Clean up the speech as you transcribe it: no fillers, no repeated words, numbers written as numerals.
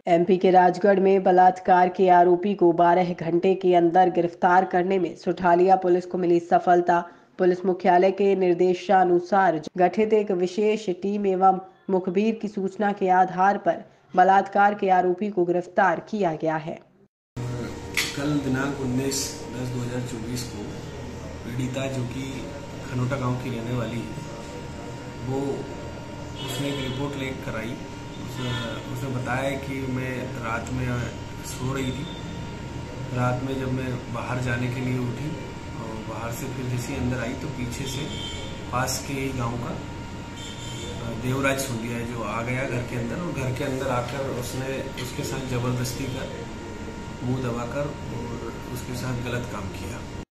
MP के राजगढ़ में बलात्कार के आरोपी को 12 घंटे के अंदर गिरफ्तार करने में सुठालिया पुलिस को मिली सफलता। पुलिस मुख्यालय के निर्देशानुसार गठित एक विशेष टीम एवं मुखबिर की सूचना के आधार पर बलात्कार के आरोपी को गिरफ्तार किया गया है। कल दिनांक 19/10/2024 को पीड़िता, जो कि खनोटा गांव की रहने वाली है, वो उसने एक रिपोर्ट लेकर आई। उसने बताया कि मैं रात में सो रही थी। रात में जब मैं बाहर जाने के लिए उठी और बाहर से फिर जैसे अंदर आई तो पीछे से पास के ही गांव का देवराज सुन लिया, जो आ गया घर के अंदर, और घर के अंदर आकर उसने उसके साथ जबरदस्ती कर मुंह दबाकर और उसके साथ गलत काम किया।